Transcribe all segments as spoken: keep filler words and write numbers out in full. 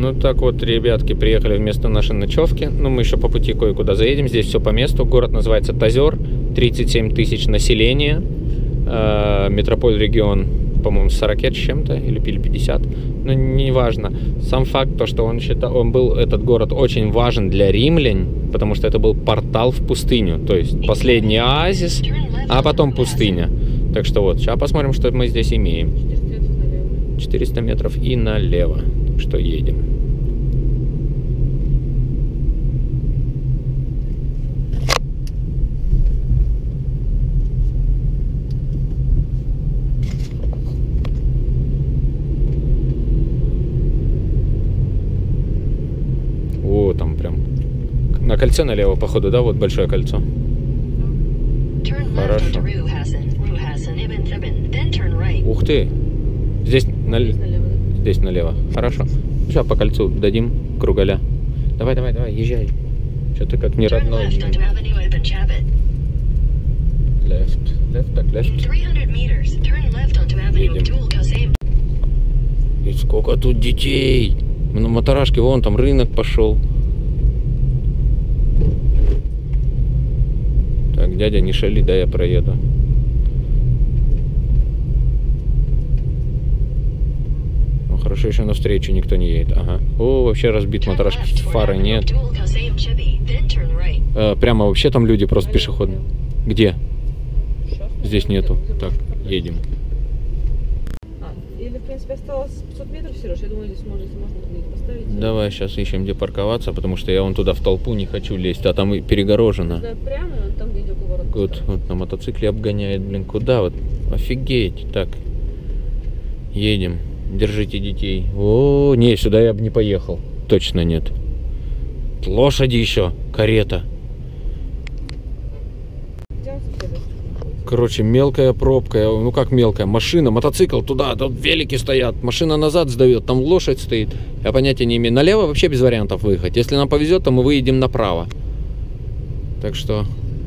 Ну так вот, ребятки, приехали вместо нашей ночевки. Ну, мы еще по пути кое-куда заедем. Здесь все по месту. Город называется Тазер. тридцать семь тысяч населения. Э, метрополь-регион, по-моему, сорок с чем-то или пятьдесят. Ну, неважно. Сам факт, то, что он считал, он был, этот город очень важен для римлян, потому что это был портал в пустыню. То есть последний оазис, а потом пустыня. Так что вот, сейчас посмотрим, что мы здесь имеем. четыреста метров и налево. Так что едем. О, там прям на кольце налево, походу, да? Вот большое кольцо. Хорошо. Ух ты! Здесь, на... здесь, налево, да? Здесь налево. Хорошо. Сейчас по кольцу дадим кругаля. Давай, давай, давай, езжай. Что-то как не родной. Left, left, так, left. Едем. И сколько тут детей! На моторашке, вон там рынок пошел. Так, дядя, не шали, да, я проеду. Хорошо, еще навстречу никто не едет. Ага. О, вообще разбит моторашка, фары нет. Э, прямо вообще там люди просто пешеходные. Где? Здесь нету. Так, едем. Или, в принципе, осталось пятьсот метров, Сереж, я думаю, здесь можно, можно поставить. Давай, сейчас ищем, где парковаться, потому что я вон туда в толпу не хочу лезть, а там и перегорожено. Да, прямо, там, где идет поворот. Вот, вот на мотоцикле обгоняет, блин, куда вот? Офигеть. Так, едем. Держите детей. О, не, сюда я бы не поехал. Точно нет. Лошади еще, карета. Короче, мелкая пробка. Ну как мелкая? Машина, мотоцикл туда, тут велики стоят. Машина назад сдает, там лошадь стоит. Я понятия не имею. Налево вообще без вариантов выехать. Если нам повезет, то мы выедем направо. Так что...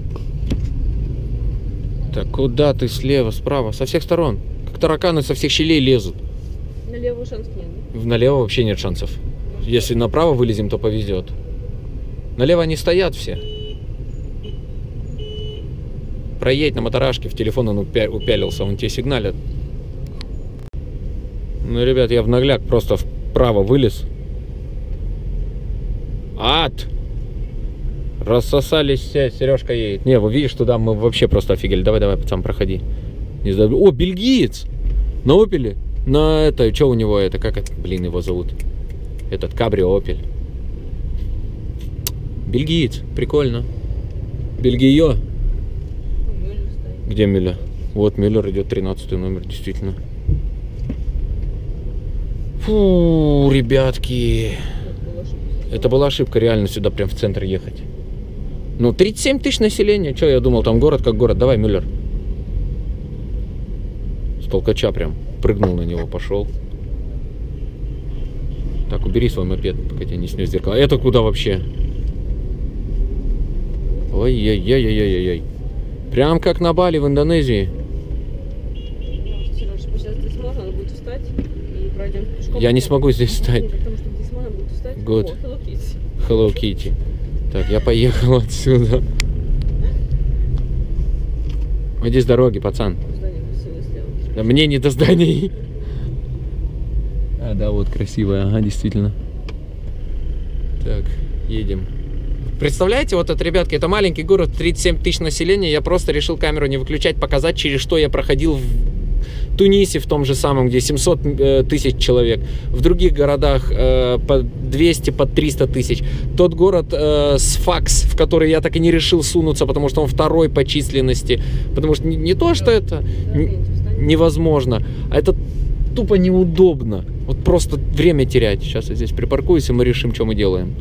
Так, куда ты слева, справа? Со всех сторон. Как тараканы со всех щелей лезут. Налево шансов нет. Налево вообще нет шансов. Если направо вылезем, то повезет. Налево они стоят все. Проедь на моторашке, в телефон он упялился, он тебе сигналит. Ну, ребят, я в нагляк просто вправо вылез. Ад! Рассосались все, Сережка едет. Не, вы видишь, туда мы вообще просто офигели. Давай, давай, пацан, проходи. Не сдав... О, бельгиец! На Опеле? На это, что у него это, как это, блин, его зовут? Этот, Кабрио Опель. Бельгиец, прикольно. Бельгио. Где Мюллер? Вот Мюллер идет, тринадцатый номер, действительно. Фу, ребятки. Это была ошибка, реально сюда прям в центр ехать. Ну, тридцать семь тысяч населения. Че, я думал, там город как город. Давай, Мюллер. С толкача прям. Прыгнул на него, пошел. Так, убери свой мопед, пока тебя не снес зеркало. А это куда вообще? Ой-ой-ой-ой-ой-ой. Прям как на Бали в Индонезии. Сереж, сейчас здесь можно, надо будет встать и пройдем пешком. Я не смогу здесь встать. Потому что здесь можно будет встать. Good. О, Hello Kitty. Hello Kitty. Так, я поехал отсюда. Иди с дороги, пацан. Да мне не до зданий. А, да, вот красивая, ага, действительно. Так, едем. Представляете, вот это, ребятки, это маленький город, тридцать семь тысяч населения. Я просто решил камеру не выключать, показать, через что я проходил в Тунисе, в том же самом, где семьсот тысяч человек. В других городах э, по двести, по триста тысяч. Тот город э, Сфакс, в который я так и не решил сунуться, потому что он второй по численности. Потому что не, не то, что это невозможно, а это тупо неудобно. Вот просто время терять. Сейчас я здесь припаркуюсь, и мы решим, что мы делаем.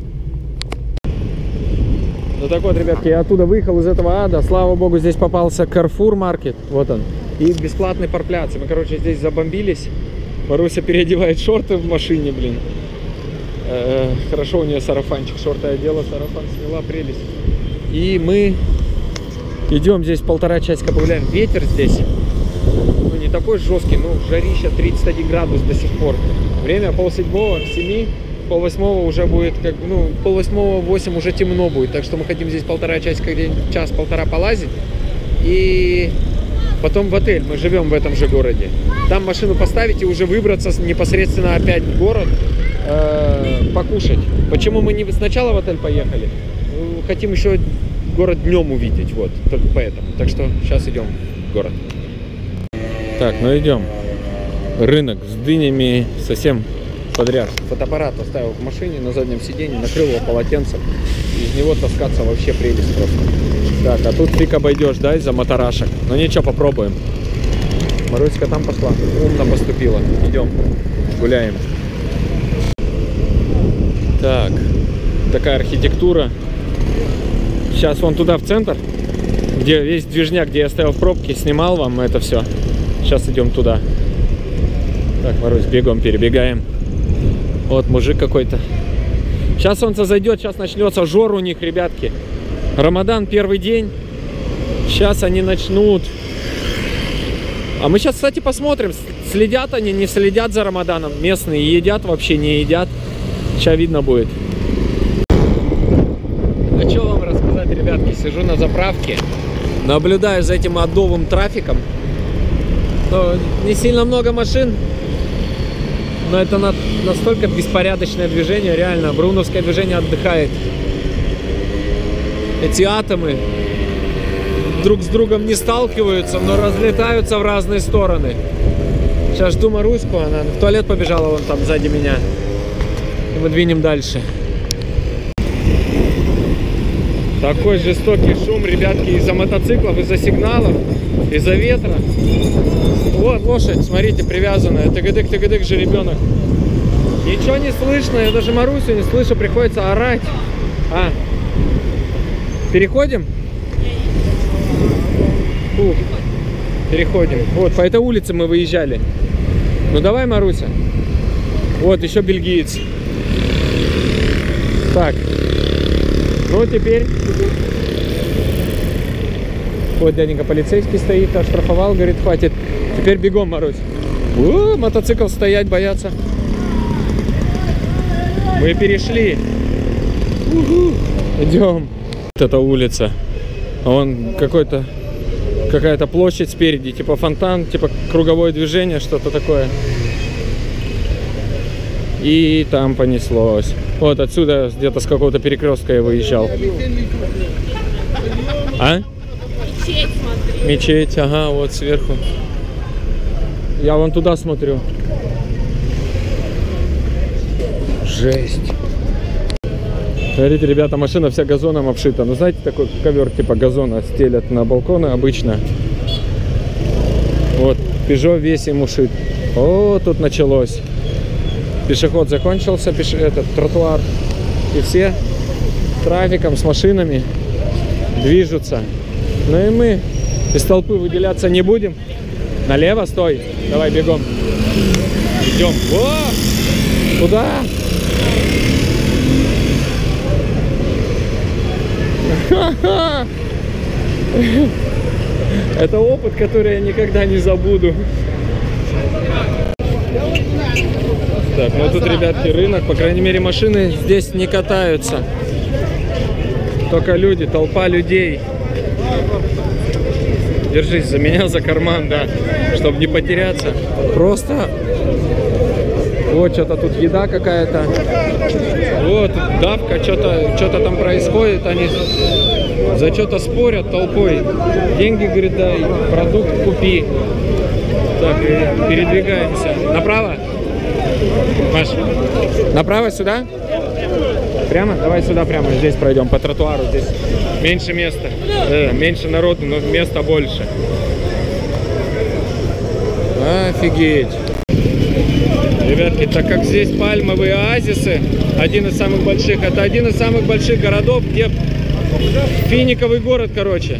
Ну так вот, ребятки, я оттуда выехал из этого ада. Слава богу, здесь попался Carrefour Market. Вот он. И бесплатный паркляц. Мы, короче, здесь забомбились. Маруся переодевает шорты в машине, блин. Э-э, хорошо у нее сарафанчик. Шорты одела, сарафан сняла, прелесть. И мы идем здесь полтора часика погуляем. Ветер здесь, ну, не такой жесткий, ну, жарища тридцать один градус до сих пор. Время полседьмого, семи. пол восьмого уже будет, как, ну, пол восьмого, восемь уже темно будет. Так что мы хотим здесь полтора часика, час-полтора полазить. И потом в отель. Мы живем в этом же городе. Там машину поставить и уже выбраться непосредственно опять в город, э, покушать. Почему мы не сначала в отель поехали? Хотим еще город днем увидеть. Вот, только поэтому. Так что сейчас идем в город. Так, ну идем. Рынок с дынями совсем подряд. Фотоаппарат оставил в машине на заднем сиденье, накрыл его полотенцем. Из него таскаться вообще прелесть просто. Так, а тут фиг обойдешь, да, из-за моторашек. Но ничего, попробуем. Маруська там пошла, умно поступила. Идем, гуляем. Так, такая архитектура. Сейчас вон туда, в центр, где весь движняк, где я стоял в пробке, снимал вам это все. Сейчас идем туда. Так, Марусь, бегом перебегаем. Вот мужик какой-то. Сейчас солнце зайдет, сейчас начнется жор у них, ребятки. Рамадан первый день. Сейчас они начнут. А мы сейчас, кстати, посмотрим, следят они, не следят за Рамаданом. Местные едят, вообще не едят. Сейчас видно будет. А что вам рассказать, ребятки? Сижу на заправке, наблюдаю за этим адовым трафиком. Но не сильно много машин, но это на, настолько беспорядочное движение, реально. Бруновское движение отдыхает. Эти атомы друг с другом не сталкиваются, но разлетаются в разные стороны. Сейчас жду Маруську, она в туалет побежала вон там сзади меня. И мы двинем дальше. Такой жестокий шум, ребятки, из-за мотоциклов, из-за сигналов, из-за ветра. Вот лошадь, смотрите, привязанная. Тыгадык, тыгадык, жеребенок. Ничего не слышно, я даже Марусю не слышу, приходится орать. А, переходим? Фух. Переходим. Вот, по этой улице мы выезжали. Ну давай, Маруся. Вот, еще бельгиец. Так. Ну, теперь... Вот дяденька полицейский стоит, оштрафовал, говорит, хватит. Теперь бегом, Марусь. О, мотоцикл стоять боятся. Мы перешли. Уху. Идем. Вот эта улица. Вон какой-то... Какая-то площадь спереди, типа фонтан, типа круговое движение, что-то такое. И там понеслось. Вот отсюда, где-то с какого-то перекрестка я выезжал. А? Мечеть, смотри. Мечеть, ага, вот сверху. Я вон туда смотрю. Жесть. Смотрите, ребята, машина вся газоном обшита. Ну, знаете, такой ковер типа газона стелят на балконы обычно. Вот, Peugeot весь им ушит. О, тут началось. Пешеход закончился, пеш... этот тротуар. И все с трафиком, с машинами движутся. Ну и мы из толпы выделяться не будем. Налево стой. Давай бегом. Идем. О! Куда? Это опыт, который я никогда не забуду. Так, ну тут, ребятки, рынок. По крайней мере, машины здесь не катаются. Только люди, толпа людей. Держись за меня, за карман, да, чтобы не потеряться. Просто вот что-то тут еда какая-то. Вот давка, что-то что-то там происходит. Они за что-то спорят толпой. Деньги, говорит, дай, продукт купи. Так, передвигаемся. Направо? Маш, направо сюда? Прямо? Давай сюда прямо. Здесь пройдем по тротуару. Здесь меньше места. Э, меньше народу, но места больше. Офигеть. Ребятки, так как здесь пальмовые оазисы, один из самых больших, это один из самых больших городов, где финиковый город, короче.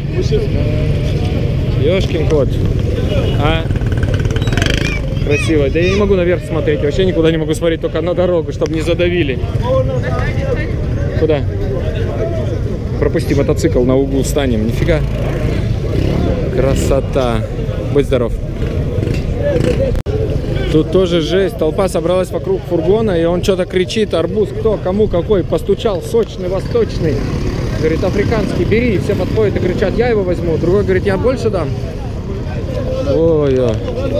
Ёшкин кот. А? Красиво. Да я не могу наверх смотреть, вообще никуда не могу смотреть, только на дорогу, чтобы не задавили. Куда? Пропусти мотоцикл, на углу станем. Нифига. Красота. Будь здоров. Тут тоже жесть. Толпа собралась вокруг фургона, и он что-то кричит: арбуз, кто, кому, какой, постучал, сочный, восточный. Говорит, африканский, бери. И все подходят и кричат: я его возьму. Другой говорит: я больше дам. Ой, ой.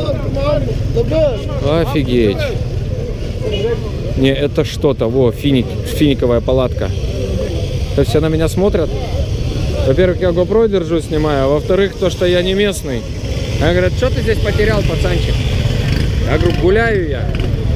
Офигеть. Не, это что-то. Во, финик, финиковая палатка. То есть все на меня смотрят. Во-первых, я GoPro держу, снимаю. А во-вторых, то, что я не местный. Они говорят: что ты здесь потерял, пацанчик? Я говорю: гуляю я.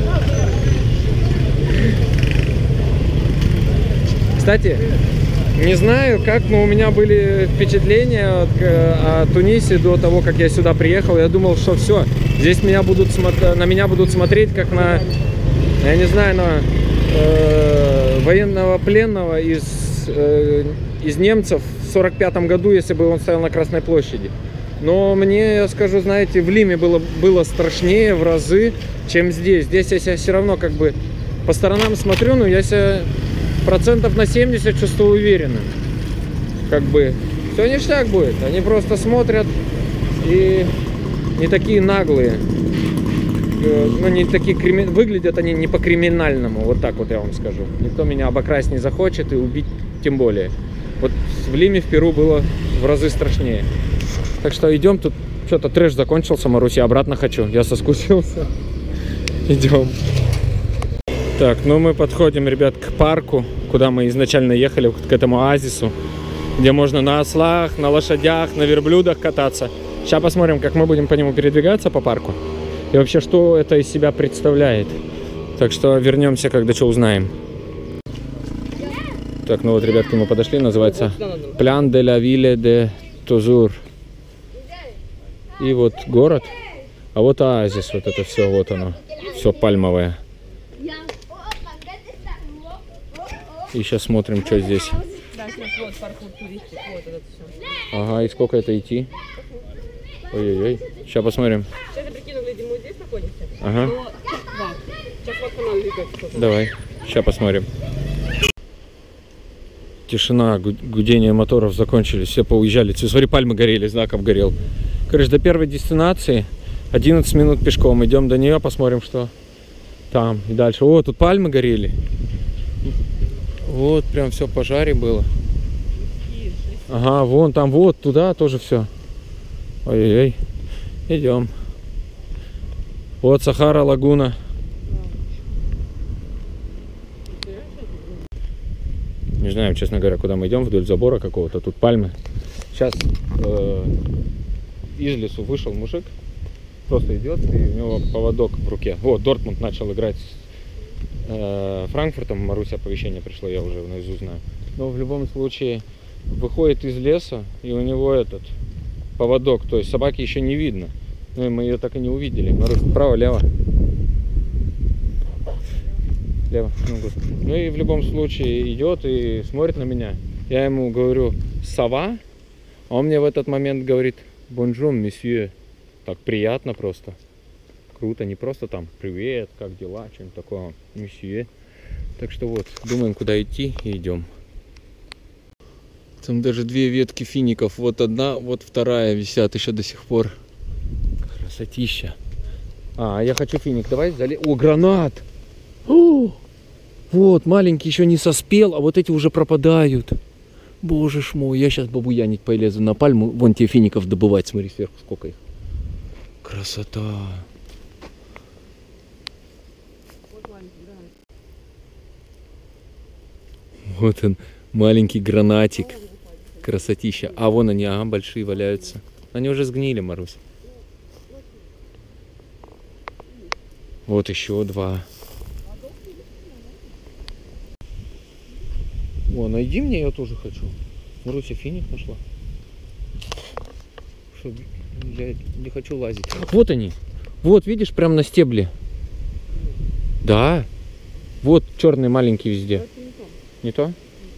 Кстати, не знаю, как, но у меня были впечатления от, о Тунисе до того, как я сюда приехал. Я думал, что все, здесь меня будут на меня будут смотреть как на, я не знаю, на э, военного пленного из, э, из немцев в сорок пятом году, если бы он стоял на Красной площади. Но мне, я скажу, знаете, в Лиме было, было страшнее в разы, чем здесь. Здесь я себя все равно как бы по сторонам смотрю, но я себя процентов на семьдесят чувствую уверенно. Как бы все ништяк будет. Они просто смотрят и не такие наглые. Ну, не такие крими... Выглядят они не по-криминальному. Вот так вот я вам скажу. Никто меня обокрасть не захочет и убить тем более. Вот в Лиме, в Перу было в разы страшнее. Так что идем. Тут что-то трэш закончился, Марусь, я обратно хочу. Я соскучился. Идем. Так, ну мы подходим, ребят, к парку, куда мы изначально ехали, к этому оазису, где можно на ослах, на лошадях, на верблюдах кататься. Сейчас посмотрим, как мы будем по нему передвигаться по парку. И вообще, что это из себя представляет. Так что вернемся, когда что узнаем. Так, ну вот, ребятки, мы подошли, называется Плян де ла Вилле де Тозур. И вот город, а вот оазис, вот это все, вот оно, все пальмовое. И сейчас смотрим, что здесь. Да, сейчас вот паркур туристик, вот это все. Ага, и сколько это идти? Ой-ой-ой, сейчас посмотрим. Сейчас я прикину, глядим, мы здесь находимся. Ага. Но час-два. Сейчас вот канал двигается. Давай, сейчас посмотрим. Тишина, гудение моторов закончились, все поуезжали. Смотри, пальмы горели, знак обгорел. Короче, до первой дестинации одиннадцать минут пешком. Идем до нее, посмотрим, что там. И дальше. О, тут пальмы горели. Вот, прям все в пожаре было. Ага, вон там, вот, туда тоже все. Ой-ой-ой. Идем. Вот Сахара, лагуна. Не знаю, честно говоря, куда мы идем, вдоль забора какого-то. Тут пальмы. Сейчас э, из лесу вышел мужик. Просто идет, и у него поводок в руке. Вот, Дортмунд начал играть с э, Франкфуртом. Маруся, оповещение пришло, я уже наизусть знаю. Но в любом случае выходит из леса, и у него этот поводок. То есть собаки еще не видно. Ну и мы ее так и не увидели. Марусь, право, лево. Лево. Ну, ну и в любом случае идет и смотрит на меня. Я ему говорю: сова. А он мне в этот момент говорит: бонжур, месье. Так приятно просто. Круто. Не просто там привет, как дела, что-нибудь такое. Месье. Так что вот, думаем, куда идти, и идем. Там даже две ветки фиников. Вот одна, вот вторая висят еще до сих пор. Красотища. А, я хочу финик. Давай залезем. О, гранат! О, вот, маленький еще не соспел, а вот эти уже пропадают. Боже ж мой, я сейчас бабуянить полезу на пальму. Вон те фиников добывать, смотри сверху, сколько их. Красота. Вот он, маленький гранатик. Красотища. А вон они, ага, большие валяются. Они уже сгнили, Марусь. Вот еще два. О, найди мне, я тоже хочу. Маруся финик нашла. Что, я не хочу лазить. Вот они. Вот, видишь, прям на стебле. Да. Вот черный маленький везде. Не то?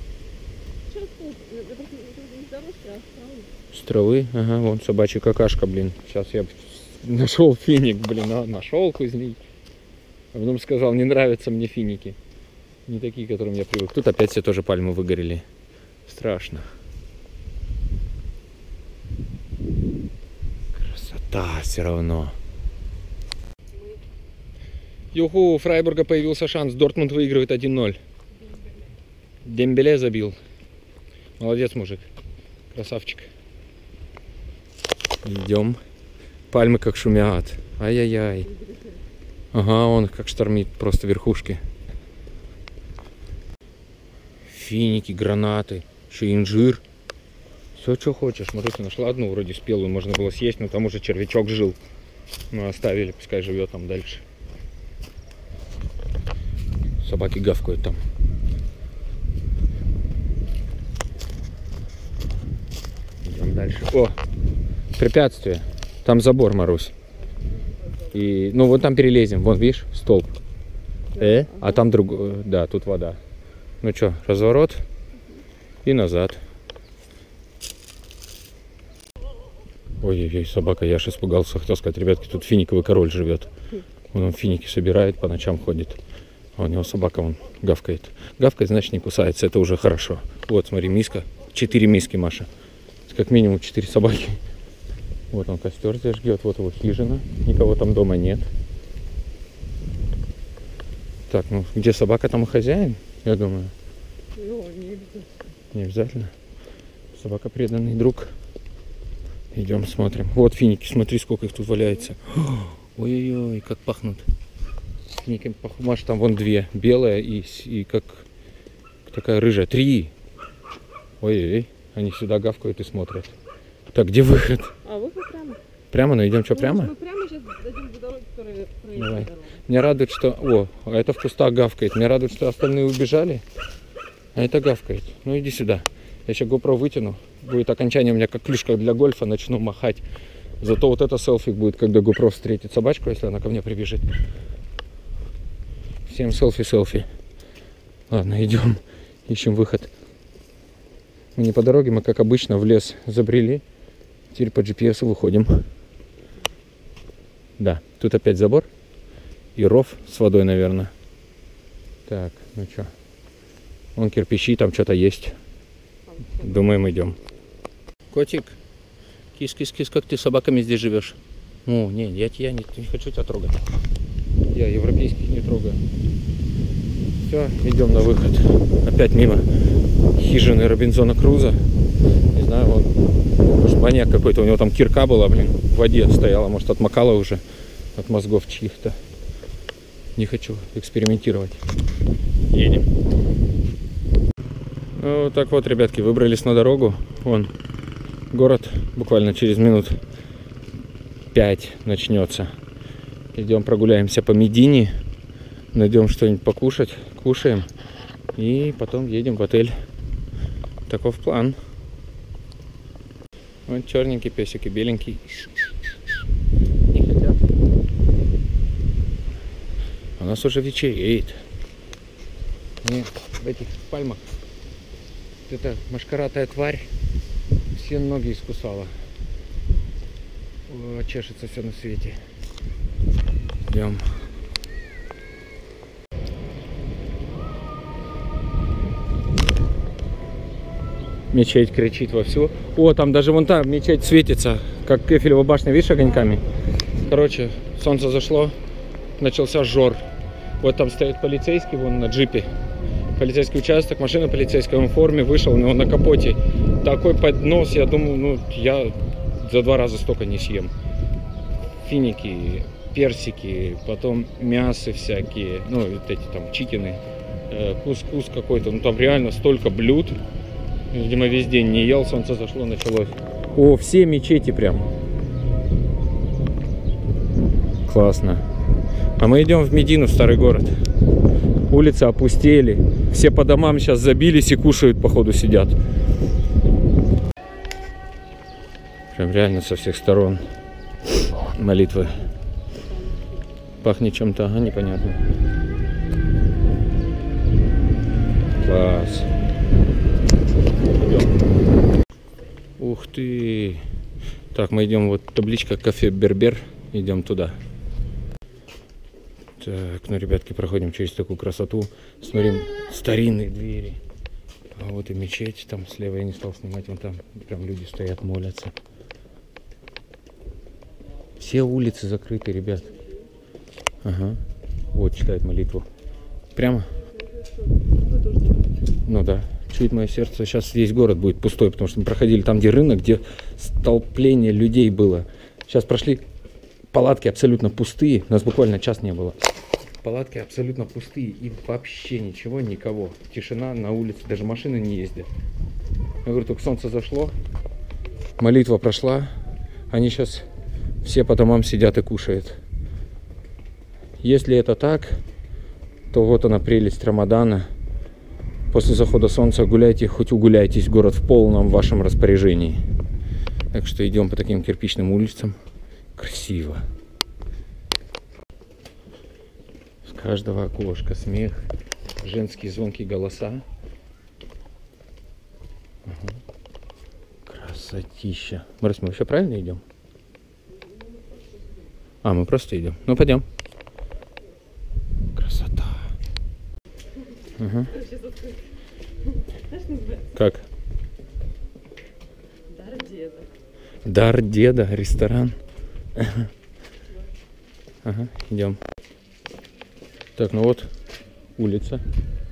С травы. Ага, вон собачья какашка, блин. Сейчас я нашел финик, блин. А, нашел кузней. А потом сказал: не нравятся мне финики. Не такие, к которым я привык. Тут опять все тоже пальмы выгорели. Страшно. Красота все равно. Юху, у Фрайбурга появился шанс. Дортмунд выигрывает один ноль. Дембеле забил. Молодец, мужик. Красавчик. Идем. Пальмы как шумят. Ай-яй-яй. Ага, он как штормит просто верхушки. Финики, гранаты, еще инжир. Все, что хочешь. Смотрите, нашла одну вроде спелую, можно было съесть, но там уже червячок жил. Ну, оставили, пускай живет там дальше. Собаки гавкают там. Идем дальше. О, препятствие. Там забор, Марусь. И, ну, вот там перелезем. Вон, видишь, столб. Э, а там другой. Да, тут вода. Ну что, разворот и назад. Ой-ой-ой, собака, я аж испугался. Хотел сказать, ребятки, тут финиковый король живет. Он, он финики собирает, по ночам ходит. А у него собака, он гавкает. Гавкает, значит, не кусается, это уже хорошо. Вот, смотри, миска. Четыре миски, Маша. Как минимум четыре собаки. Вот он костер здесь жгет, вот его хижина. Никого там дома нет. Так, ну где собака, там и хозяин, я думаю. Ну, не обязательно. Не обязательно. Собака преданный друг. Идем смотрим. Вот финики, смотри, сколько их тут валяется. Ой-ой-ой, как пахнут. Финики пахнут. Маш, там вон две. Белая и, и как такая рыжая. Три. Ой-ой-ой. Они сюда гавкают и смотрят. Так, где выход? А выход прямо. Прямо, ну идем что, Ну, прямо? Мы прямо сейчас дойдем до дороги, которая проезжает Давай. дорогу. Меня радует, что... О, а это в кустах гавкает. Меня радует, что остальные убежали. А это гавкает. Ну иди сюда. Я сейчас GoPro вытяну. Будет окончание у меня как клюшка для гольфа. Начну махать. Зато вот это селфи будет, когда GoPro встретит собачку, если она ко мне прибежит. Всем селфи-селфи. Ладно, идем. Ищем выход. Мы не по дороге, мы как обычно в лес забрели. Теперь по джи пи эс выходим. Да, тут опять забор. И ров с водой, наверное. Так, ну что. Вон кирпичи, там что-то есть. Думаем, идем. Котик, кис-кис-кис, как ты с собаками здесь живешь? Ну, не, я, я не, не хочу тебя трогать. Я европейских не трогаю. Все, идем на выход. Опять мимо хижины Робинзона Круза. Не знаю, он, может, маньяк какой-то. У него там кирка была, блин, в воде стояла. Может, отмокала уже от мозгов чьих-то. Не хочу экспериментировать. Едем. Ну, вот так вот, ребятки, выбрались на дорогу. Вон, город буквально через минут пять начнется. Идем прогуляемся по Медине. Найдем что-нибудь покушать. Кушаем. И потом едем в отель. Таков план. Вот черненький песик и беленький. Не хотят. У нас уже вечереет. И в этих пальмах эта мошкаратая тварь все ноги искусала. О, чешется все на свете. Идем. Мечеть кричит вовсю. О, там даже вон там мечеть светится, как Эйфелева башня, видишь, огоньками. Короче, солнце зашло, начался жор. Вот там стоит полицейский, вон на джипе. Полицейский участок, машина полицейская, он в форме, вышел, у него на капоте такой поднос, я думаю, ну, я за два раза столько не съем. Финики, персики, потом мясо всякие, ну, вот эти там чикины, э, кускус какой-то, ну, там реально столько блюд. Видимо, весь день не ел, солнце зашло, началось. О, все мечети прям. Классно. А мы идем в Медину, в старый город. Улицы опустели. Все по домам сейчас забились и кушают, походу, сидят. Прям реально со всех сторон молитвы. Пахнет чем-то, ага, непонятно. Класс. Идем. Ух ты. Так, мы идем, вот табличка кафе Бербер. Идем туда. Так, ну, ребятки, проходим через такую красоту. Смотрим, старинные двери. А вот и мечеть. Там слева я не стал снимать. Вон там прям люди стоят, молятся. Все улицы закрыты, ребят. Ага. Вот, читает молитву. Прямо? Ну да. Чует мое сердце. Сейчас весь город будет пустой, потому что мы проходили там, где рынок, где столпление людей было. Сейчас прошли, палатки абсолютно пустые. У нас буквально час не было. Палатки абсолютно пустые и вообще ничего, никого. Тишина на улице, даже машины не ездят. Я говорю, только солнце зашло, молитва прошла, они сейчас все по домам сидят и кушают. Если это так, то вот она прелесть Рамадана. После захода солнца гуляйте, хоть угуляйтесь, город в полном вашем распоряжении. Так что идем по таким кирпичным улицам. Красиво. С каждого окошка смех, женские звонкие голоса. Ага. Красотища. Марис, мы вообще правильно идем? А, мы просто идем. Ну, пойдем. Красота. Ага. Как? Дар деда. Дар деда, ресторан. Ага, идем. Так, ну вот улица.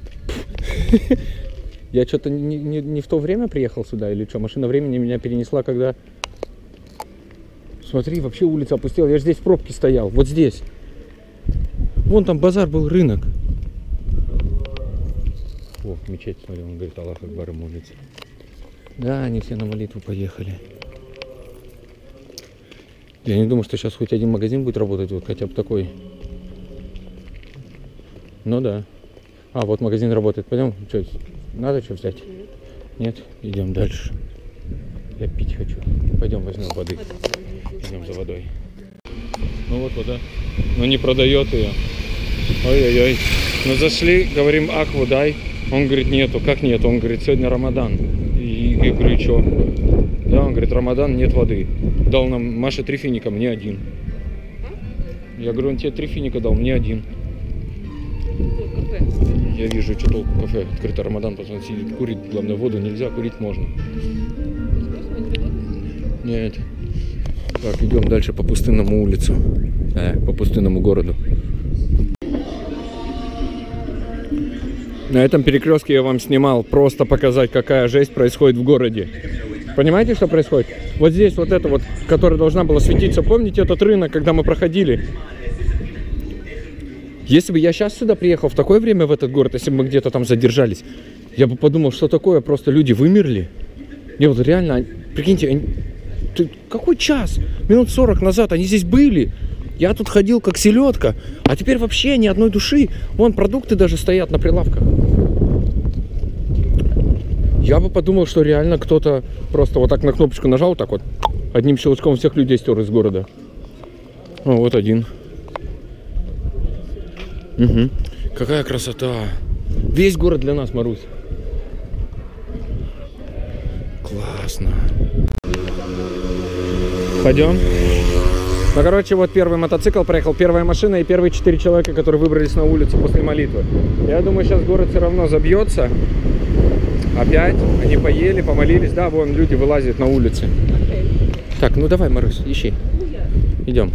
Я что-то не, не, не в то время приехал сюда или что? Машина времени меня перенесла, когда... Смотри, вообще улица опустела. Я же здесь в пробке стоял. Вот здесь. Вон там базар был, рынок. О, мечеть, смотри, он говорит, Аллах Акбар, молится. Да, они все на молитву поехали. Я не думаю, что сейчас хоть один магазин будет работать, вот хотя бы такой. Ну да. А, вот магазин работает. Пойдем, что, надо что взять? Нет? Идем дальше. Я пить хочу. Пойдем возьмем воды. Идем за водой. Ну вот вода. Но не продает ее. Ой-ой-ой. Ну зашли, говорим, акву дай. Он говорит, нету. Как нету? Он говорит, сегодня Рамадан. И я говорю, что? Да, он говорит, Рамадан, нет воды. Дал нам Маша три финика, мне один. Я говорю, он тебе три финика дал, мне один. Кафе. Я вижу, что толку кафе. Открыто Рамадан, потом сидит, курит. Главное, воду нельзя, курить можно. Нет. Так, идем дальше по пустынному улицу. Э, по пустынному городу. На этом перекрестке я вам снимал, просто показать, какая жесть происходит в городе. Понимаете, что происходит? Вот здесь вот это вот, которая должна была светиться. Помните этот рынок, когда мы проходили? Если бы я сейчас сюда приехал в такое время в этот город, если бы мы где-то там задержались, я бы подумал, что такое, просто люди вымерли. Не, вот реально, прикиньте, они... какой час? Минут сорок назад они здесь были. Я тут ходил как селедка, а теперь вообще ни одной души. Вон продукты даже стоят на прилавках. Я бы подумал, что реально кто-то просто вот так на кнопочку нажал, так вот, одним щелчком всех людей стер из города. О, вот один. Угу. Какая красота. Весь город для нас, Марусь. Классно. Пойдем. Ну, короче, вот первый мотоцикл проехал, первая машина и первые четыре человека, которые выбрались на улицу после молитвы. Я думаю, сейчас город все равно забьется. Опять они поели, помолились. Да, вон люди вылазят на улице. Так, ну давай, Марусь, ищи. Идем.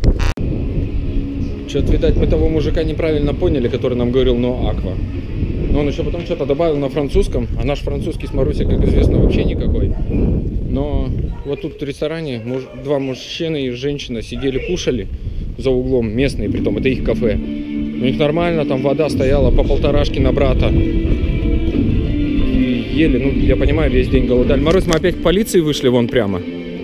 Что-то, видать, мы того мужика неправильно поняли, который нам говорил «но аква». Но он еще потом что-то добавил на французском, а наш французский с Марусей, как известно, вообще никакой. Но вот тут в ресторане муж, два мужчины и женщина сидели, кушали за углом, местные притом, это их кафе. У них нормально, там вода стояла по полторашке на брата. И ели, ну, я понимаю, весь день голодали. Марусь, мы опять к полиции вышли вон прямо.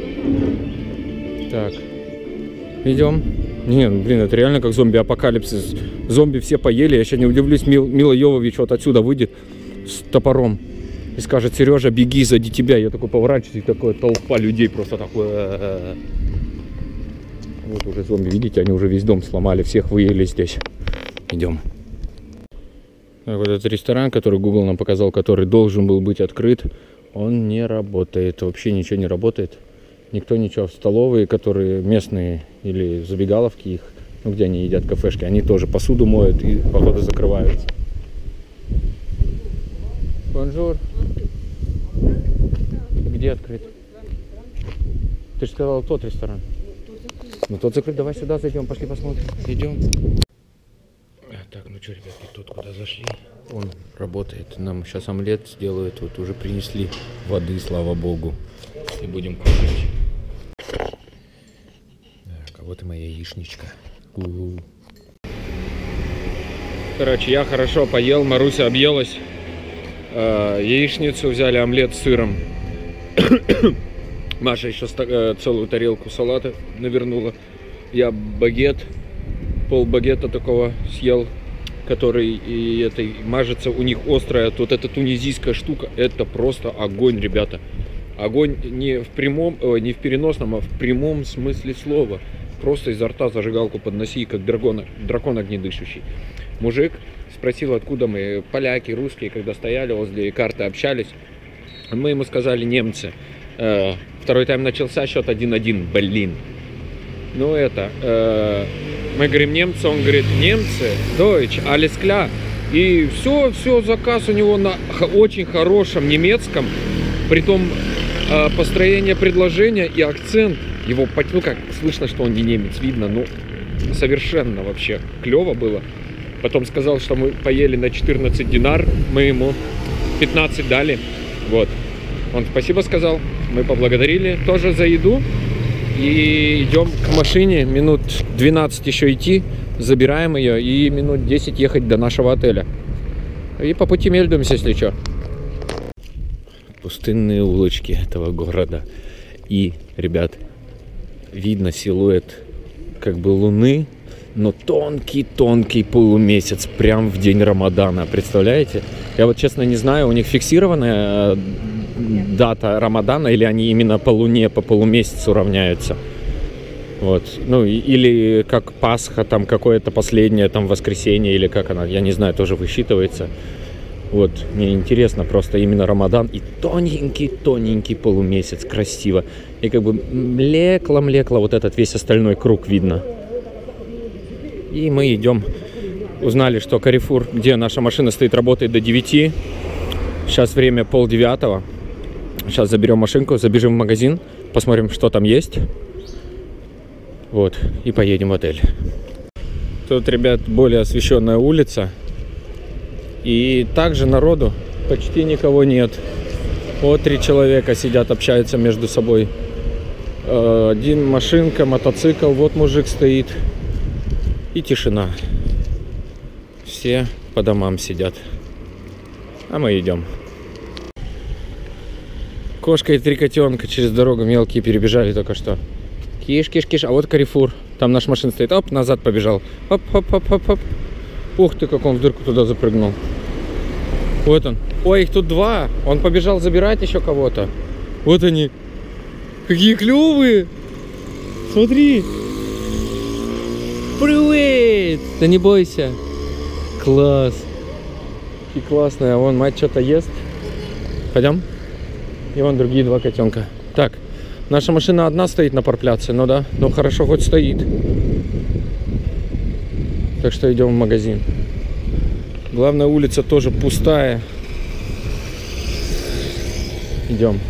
Так, идем. Не, ну, блин, это реально как зомби-апокалипсис. Зомби все поели. Я сейчас не удивлюсь, Мил, Мила Йовович вот отсюда выйдет с топором и скажет: Сережа, беги, сзади тебя. Я такой поворачиваюсь, и такая толпа людей просто такое. Вот уже зомби, видите, они уже весь дом сломали, всех выели здесь. Идем. Вот этот ресторан, который Google нам показал, который должен был быть открыт, он не работает. Вообще ничего не работает. Никто ничего. В столовые, которые местные, или забегаловки их, ну где они едят кафешки, они тоже посуду моют и походу закрываются. Бонжур. Где открыт? Ты же сказал тот ресторан. Ну тот закрыт, давай сюда зайдем, пошли посмотрим. Идем. Также, ребятки, тут куда зашли, он работает. Нам сейчас омлет сделают. Вот уже принесли воды, слава богу. И будем кушать. Так, а вот и моя яичничка. У-у-у. Короче, я хорошо поел, Маруся объелась. Э, яичницу взяли, омлет с сыром. Маша еще э, целую тарелку салата навернула. Я багет, пол багета такого съел, который и этой мажется, у них острая. Тут эта тунизийская штука, это просто огонь, ребята. Огонь не в прямом, э, не в переносном, а в прямом смысле слова. Просто изо рта зажигалку подноси, как дракон, дракон огнедышащий. Мужик спросил, откуда мы, поляки, русские, когда стояли возле карты, общались. Мы ему сказали, немцы. Э, второй тайм начался, счет один-один, блин. Ну это, э, мы говорим немцы, он говорит, немцы, Deutsch, alles klar. И все, все, заказ у него на очень хорошем немецком, притом э, построение предложения и акцент его, ну как, слышно, что он не немец, видно, ну совершенно вообще клево было. Потом сказал, что мы поели на четырнадцать динар, мы ему пятнадцать дали, вот. Он спасибо сказал, мы поблагодарили тоже за еду. И идем к машине, минут двенадцать еще идти, забираем ее и минут десять ехать до нашего отеля. И по пути мельдуемся, если что. Пустынные улочки этого города. И, ребят, видно силуэт как бы луны, но тонкий-тонкий полумесяц прям в день Рамадана. Представляете? Я вот честно не знаю, у них фиксированная дата Рамадана или они именно по луне, по полумесяцу равняются. Вот. Ну, или как Пасха, там какое-то последнее там воскресенье, или как она, я не знаю, тоже высчитывается. Вот, мне интересно просто именно Рамадан и тоненький-тоненький полумесяц, красиво. И как бы млекло-млекло вот этот весь остальной круг видно. И мы идем. Узнали, что Carrefour, где наша машина стоит, работает до девяти. Сейчас время полдевятого. Сейчас заберем машинку, забежим в магазин, посмотрим, что там есть. Вот, и поедем в отель. Тут, ребят, более освещенная улица. И также народу почти никого нет. Вот три человека сидят, общаются между собой. Один машинка, мотоцикл, вот мужик стоит. И тишина. Все по домам сидят. А мы идем. Кошка и три котенка через дорогу мелкие перебежали только что. Киш, киш, киш. А вот Carrefour. Там наша машина стоит. Оп, назад побежал. Оп, оп, оп, оп, оп. Ух ты, как он в дырку туда запрыгнул. Вот он. Ой, их тут два. Он побежал забирать еще кого-то. Вот они. Какие клевые. Смотри. Привет. Да не бойся. Класс. Какие классные. А вон мать что-то ест. Пойдем. И вон другие два котенка. Так. Наша машина одна стоит на парпляце. Ну да. Ну хорошо, хоть стоит. Так что идем в магазин. Главная улица тоже пустая. Идем.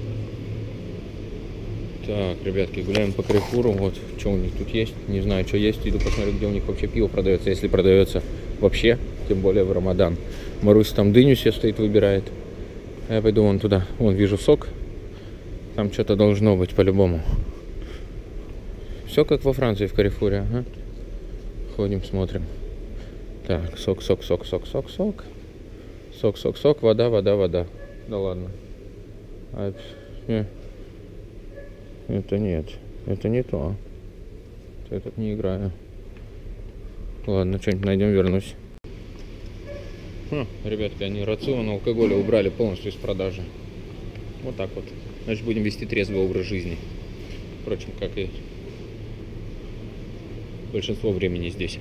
Так, ребятки, гуляем по Carrefour. Вот, что у них тут есть. Не знаю, что есть. Иду посмотрю, где у них вообще пиво продается. Если продается вообще, тем более в Рамадан. Маруся там дыню себе стоит, выбирает. А я пойду вон туда. Вон, вижу сок. Там что-то должно быть по-любому. Все как во Франции в Carrefour, ага. Ходим, смотрим. Так, сок, сок, сок, сок, сок, сок. Сок, сок, сок, вода, вода, вода. Да ладно. А, не. Это нет. Это не то. Этот не играю. Ладно, что-нибудь найдем, вернусь. Хм, ребятки, они рацион алкоголя убрали полностью из продажи. Вот так вот. Значит, будем вести трезвый образ жизни. Впрочем, как и большинство времени здесь.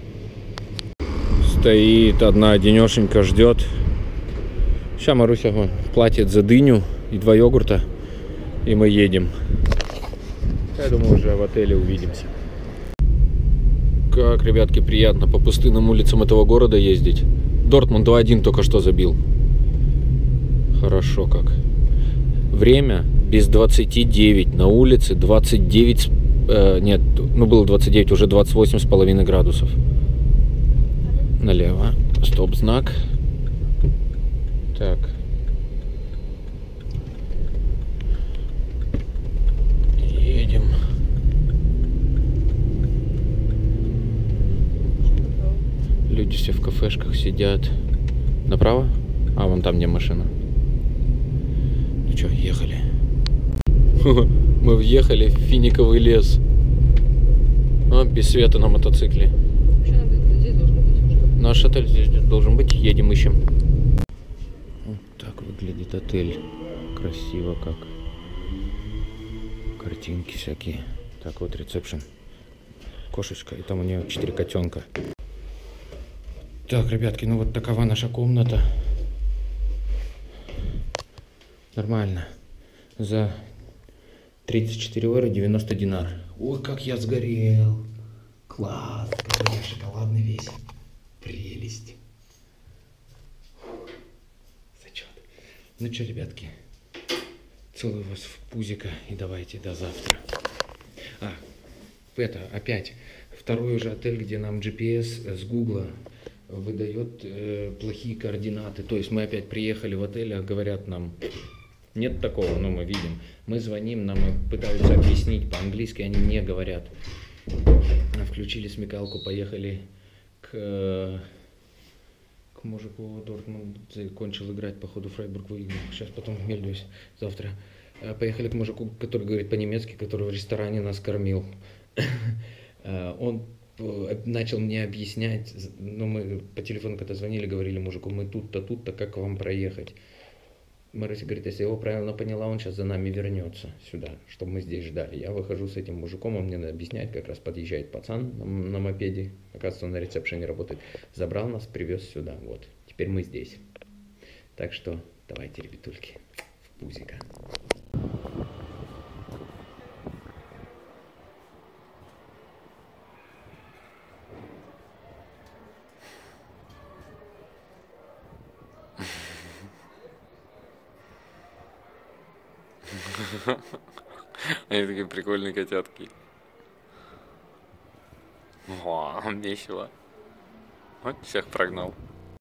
Стоит одна денешенька, ждет. Сейчас Маруся платит за дыню и два йогурта. И мы едем. Я думаю, уже в отеле увидимся. Как, ребятки, приятно по пустынным улицам этого города ездить. Дортмунд два один только что забил. Хорошо как. Время без двадцати девяти. На улице двадцать девять. Э, нет, ну было двадцать девять, уже двадцать восемь с половиной градусов. Налево. Стоп-знак. Так. Едем. Люди все в кафешках сидят. Направо? А, вон там, где машина. Ну что, ехали. Мы въехали в финиковый лес. А, без света на мотоцикле. Вообще, надо, здесь должен быть уже. Наш отель здесь должен быть. Едем, ищем. Вот так выглядит отель. Красиво как. Картинки всякие. Так, вот ресепшн. Кошечка. И там у нее четыре котенка. Так, ребятки, ну вот такова наша комната. Нормально. За тридцать четыре евро девяносто динар. Ой, как я сгорел. Класс. Какой я шоколадный весь. Прелесть. Зачет. Ну что, ребятки. Целую вас в пузико. И давайте до завтра. А, это опять. Второй уже отель, где нам джи пи эс с Гугла выдает э, плохие координаты. То есть мы опять приехали в отель, а говорят нам... Нет такого, но мы видим. Мы звоним, нам пытаются объяснить по-английски, они не говорят. Включили смекалку, поехали к, к мужику. Дортмунд закончил играть, походу Фрайбург выиграл. Сейчас потом мельдусь завтра. Поехали к мужику, который говорит по-немецки, который в ресторане нас кормил. Он начал мне объяснять, но мы по телефону когда звонили, говорили мужику, мы тут-то, тут-то, как вам проехать? Марыся говорит, если я его правильно поняла, он сейчас за нами вернется сюда, чтобы мы здесь ждали. Я выхожу с этим мужиком, он мне надо объяснять, как раз подъезжает пацан на, на мопеде, оказывается, он на ресепшене работает. Забрал нас, привез сюда, вот. Теперь мы здесь. Так что давайте, ребятульки, в пузико. Они такие прикольные котятки. О, весело. Вот всех прогнал.